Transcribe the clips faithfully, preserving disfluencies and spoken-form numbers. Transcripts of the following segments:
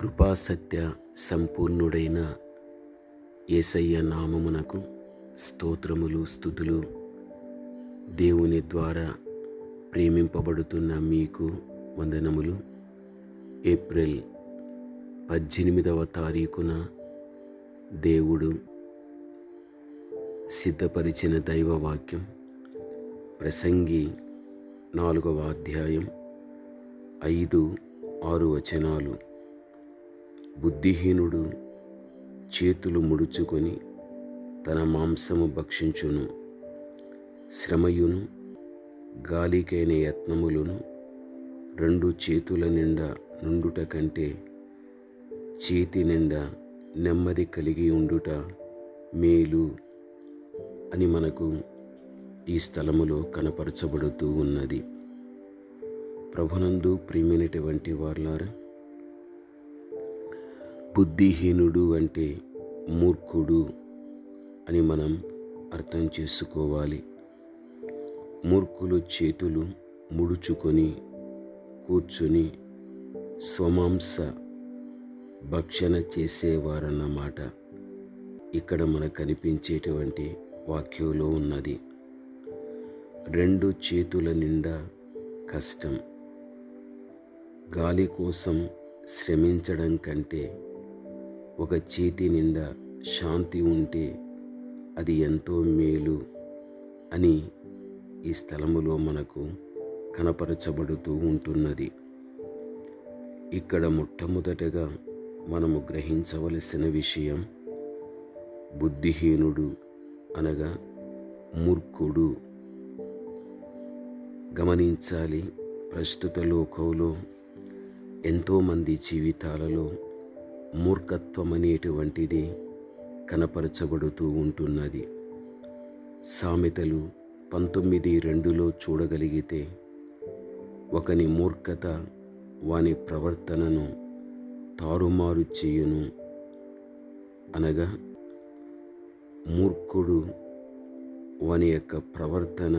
కృపాసత్య సంపూర్ణుడైన యేసయ్య నామమునకు స్తోత్రములు స్తుతులు. దేవుని ద్వారా ప్రేమింపబడుతున్న మీకు వందనములు. ఏప్రిల్ పద్దెనిమిదవ తారీఖున దేవుడు సిద్ధపరిచిన దైవవాక్యం ప్రసంగి నాలుగవ అధ్యాయం ఐదు ఆరు వచనాలు. బుద్ధిహీనుడు చేతులు ముడుచుకొని తన మాంసము భక్షించును. శ్రమయును గాలికైన యత్నములను రెండు చేతుల నిండా నుండుట కంటే చేతి నిండా నెమ్మది కలిగి ఉండుట మేలు అని మనకు ఈ స్థలములో కనపరచబడుతూ ఉన్నది. ప్రభునందు ప్రియమైనటువంటి వారలారా, బుద్ధిహీనుడు అంటే మూర్ఖుడు అని మనం అర్థం చేసుకోవాలి. మూర్ఖులు చేతులు ముడుచుకొని కూర్చుని స్వమాంస భక్షణ చేసేవారన్నమాట ఇక్కడ మనకు కనిపించేటువంటి వాక్యంలో ఉన్నది. రెండు చేతుల నిండా కష్టం. గాలి కోసం శ్రమించడం కంటే ఒక చేతి నిండా శాంతి ఉంటే అది ఎంతో మేలు అని ఈ స్థలములో మనకు కనపరచబడుతూ ఉంటున్నది. ఇక్కడ మొట్టమొదటగా మనము గ్రహించవలసిన విషయం, బుద్ధిహీనుడు అనగా మూర్ఖుడు. గమనించాలి, ప్రస్తుత లోకంలో ఎంతోమంది జీవితాలలో మూర్ఖత్వం అనేటువంటిది కనపరచబడుతూ ఉంటున్నది. సామెతలు పంతొమ్మిది రెండులో చూడగలిగితే, ఒకని మూర్ఖత వాని ప్రవర్తనను తారుమారు చేయును. అనగా మూర్ఖుడు వాని యొక్క ప్రవర్తన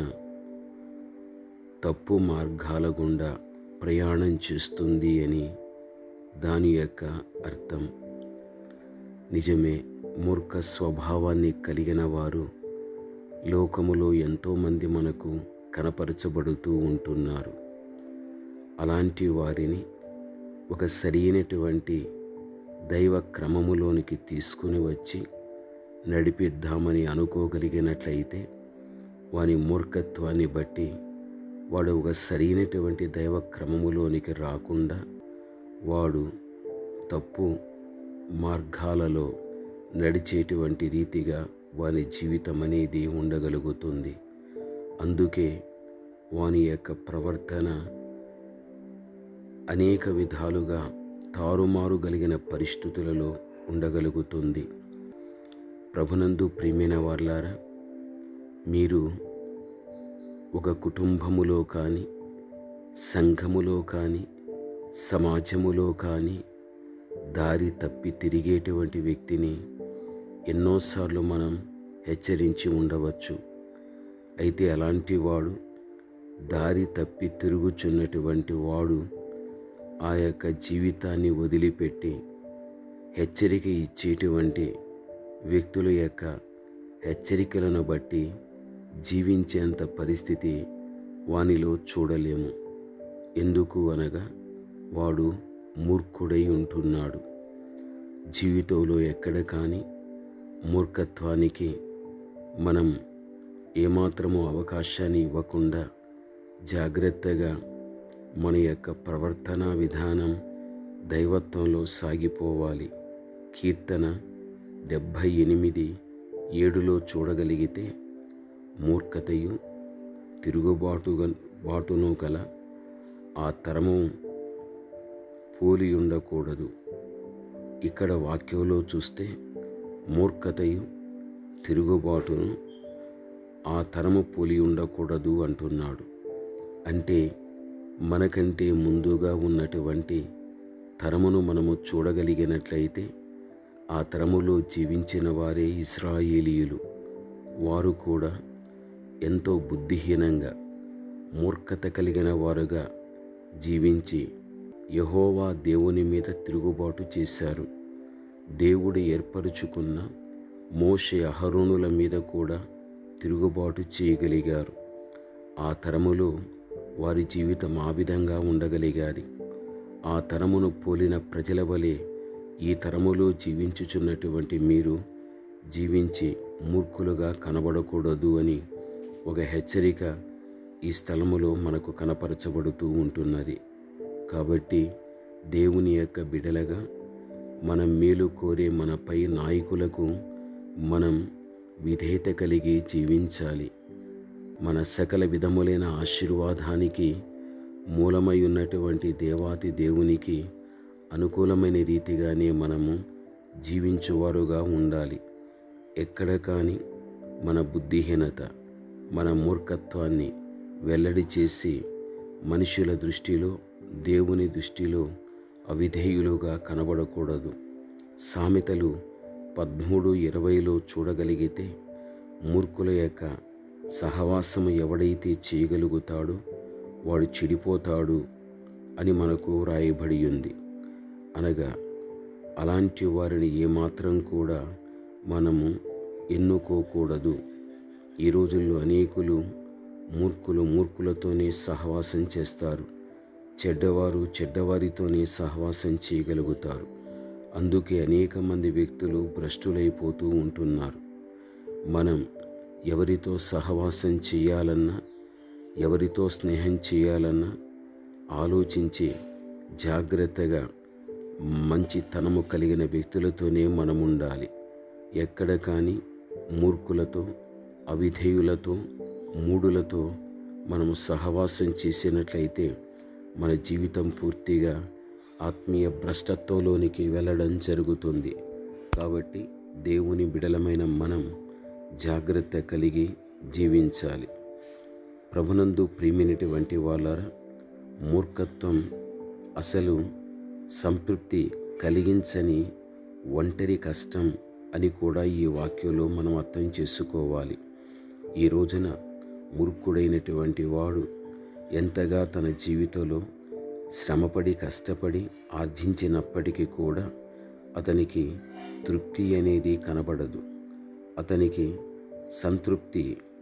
తప్పు మార్గాల గుండా ప్రయాణం చేస్తుంది అని దాని యొక్క అర్థం. నిజమే, మూర్ఖ స్వభావాన్ని కలిగిన వారు లోకములో ఎంతోమంది మనకు కనపరచబడుతూ ఉంటున్నారు. అలాంటి వారిని ఒక సరైనటువంటి దైవ క్రమములోనికి తీసుకుని వచ్చి నడిపిద్దామని అనుకోగలిగినట్లయితే, వాని మూర్ఖత్వాన్ని బట్టి వాడు ఒక సరైనటువంటి దైవ క్రమములోనికి రాకుండా వాడు తప్పు మార్గాలలో నడిచేటువంటి రీతిగా వాని జీవితం అనేది ఉండగలుగుతుంది. అందుకే వాని యొక్క ప్రవర్తన అనేక విధాలుగా తారుమారు కలిగిన పరిస్థితులలో ఉండగలుగుతుంది. ప్రభునందు ప్రియమైన వారలారా, మీరు ఒక కుటుంబములో కానీ, సంఘములో కానీ, సమాజములో కానీ దారి తప్పి తిరిగేటువంటి వ్యక్తిని ఎన్నోసార్లు మనం హెచ్చరించి ఉండవచ్చు. అయితే అలాంటి వాడు, దారి తప్పి తిరుగుచున్నటువంటి వాడు ఆ యొక్క జీవితాన్ని వదిలిపెట్టి హెచ్చరిక ఇచ్చేటువంటి వ్యక్తుల యొక్క హెచ్చరికలను బట్టి జీవించేంత పరిస్థితి వానిలో చూడలేము. ఎందుకు అనగా వాడు మూర్ఖుడై ఉంటున్నాడు. జీవితంలో ఎక్కడ కానీ మూర్ఖత్వానికి మనం ఏమాత్రమూ అవకాశాన్ని ఇవ్వకుండా జాగ్రత్తగా మన యొక్క ప్రవర్తనా విధానం దైవత్వంలో సాగిపోవాలి. కీర్తన డెబ్భై ఎనిమిది ఏడులో చూడగలిగితే, మూర్ఖతయు తిరుగుబాటుగా బాటును గల ఆ తరము పోలి ఉండకూడదు. ఇక్కడ వాక్యంలో చూస్తే మూర్ఖతయు తిరుగుబాటును ఆ తరము పోలి ఉండకూడదు అంటున్నాడు. అంటే మనకంటే ముందుగా ఉన్నటువంటి తరమును మనము చూడగలిగినట్లయితే, ఆ తరములో జీవించిన వారే ఇశ్రాయేలీయులు. వారు కూడా ఎంతో బుద్ధిహీనంగా మూర్ఖత కలిగిన వారుగా జీవించి యెహోవా దేవుని మీద తిరుగుబాటు చేశారు. దేవుడు ఏర్పరచుకున్న మోషే అహరోనుల మీద కూడా తిరుగుబాటు చేయగలిగారు. ఆ తరములో వారి జీవితం ఆ విధంగా ఉండగలిగాది. ఆ తరమును పోలిన ప్రజల వలె ఈ తరములో జీవించుచున్నటువంటి మీరు జీవించి మూర్ఖులుగా కనబడకూడదు అని ఒక హెచ్చరిక ఈ స్థలములో మనకు కనపరచబడుతూ ఉంటున్నది. కాబట్టి దేవుని యొక్క బిడలగా మనం మేలు కోరే మనపై నాయకులకు మనం విధేయత కలిగి జీవించాలి. మన సకల విధములైన ఆశీర్వాదానికి మూలమై ఉన్నటువంటి దేవాతి దేవునికి అనుకూలమైన రీతిగానే మనము జీవించువారుగా ఉండాలి. ఎక్కడ కానీ మన బుద్ధిహీనత, మన మూర్ఖత్వాన్ని వెల్లడి చేసి మనుషుల దృష్టిలో, దేవుని దృష్టిలో అవిధేయులుగా కనబడకూడదు. సామెతలు పదమూడు ఇరవైలో చూడగలిగితే, మూర్ఖుల యొక్క సహవాసము ఎవడైతే చేయగలుగుతాడో వాడు చెడిపోతాడు అని మనకు వ్రాయబడి ఉంది. అనగా అలాంటి వారిని ఏమాత్రం కూడా మనము ఎన్నుకోకూడదు. ఈ రోజుల్లో అనేకులు మూర్ఖులు మూర్ఖులతోనే సహవాసం చేస్తారు. చెడ్డవారు చెడ్డవారితోనే సహవాసం చేయగలుగుతారు. అందుకే అనేక మంది వ్యక్తులు భ్రష్టులైపోతూ ఉంటున్నారు. మనం ఎవరితో సహవాసం చేయాలన్నా, ఎవరితో స్నేహం చేయాలన్నా ఆలోచించి జాగ్రత్తగా మంచితనము కలిగిన వ్యక్తులతోనే మనం ఉండాలి. ఎక్కడ కానీ మూర్ఖులతో, అవిధేయులతో, మూఢులతో మనము సహవాసం చేసినట్లయితే మన జీవితం పూర్తిగా ఆత్మీయ భ్రష్టత్వంలోనికి వెళ్ళడం జరుగుతుంది. కాబట్టి దేవుని బిడలమైన మనం జాగ్రత్త కలిగి జీవించాలి. ప్రభునందు ప్రియమైనటువంటి వాళ్ళారా, మూర్ఖత్వం అసలు సంతృప్తి కలిగించని ఒంటరి కష్టం అని కూడా ఈ వాక్యంలో మనం అర్థం చేసుకోవాలి. ఈ రోజున మూర్ఖుడైనటువంటి వాడు ఎంతగా తన జీవితంలో శ్రమపడి కష్టపడి ఆర్జించినప్పటికీ కూడా అతనికి తృప్తి అనేది కనబడదు. అతనికి సంతృప్తి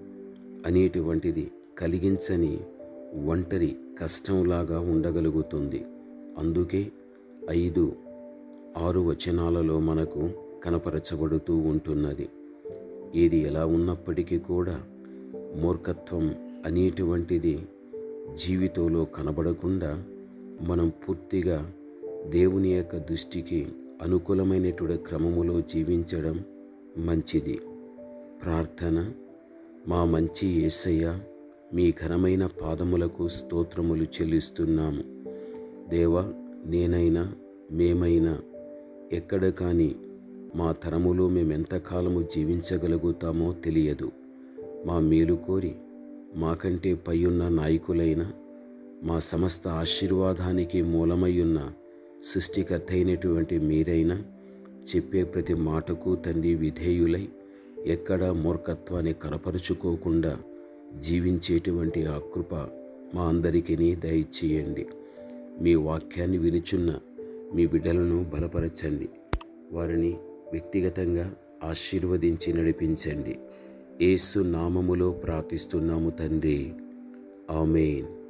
అనేటువంటిది కలిగించని ఒంటరి కష్టంలాగా ఉండగలుగుతుంది. అందుకే ఐదు ఆరు వచనాలలో మనకు కనపరచబడుతూ ఉంటున్నది. ఇది ఎలా ఉన్నప్పటికీ కూడా మూర్ఖత్వం అనేటువంటిది జీవితంలో కనబడకుండా మనం పూర్తిగా దేవుని యొక్క దృష్టికి అనుకూలమైనటువంటి క్రమములో జీవించడం మంచిది. ప్రార్థన. మా మంచి యేసయ్య, మీ ఘనమైన పాదములకు స్తోత్రములు చెల్లిస్తున్నాము. దేవా, నేనైనా మేమైనా ఎక్కడ కానీ మా తరములో మేమెంతకాలము జీవించగలుగుతామో తెలియదు. మా మేలు కోరి మాకంటే పైయున్న నాయకులైన, మా సమస్త ఆశీర్వాదానికి మూలమయ్యున్న సృష్టికర్త అయినటువంటి మీరైనా చెప్పే ప్రతి మాటకు తండ్రి విధేయులై ఎక్కడ మూర్ఖత్వాన్ని కనపరుచుకోకుండా జీవించేటువంటి ఆ కృప మా అందరికీ దయచేయండి. మీ వాక్యాన్ని వినుచున్న మీ బిడ్డలను బలపరచండి. వారిని వ్యక్తిగతంగా ఆశీర్వదించి నడిపించండి. యేసు నామములో ప్రార్థిస్తున్నాము తండ్రి. ఆమేన్.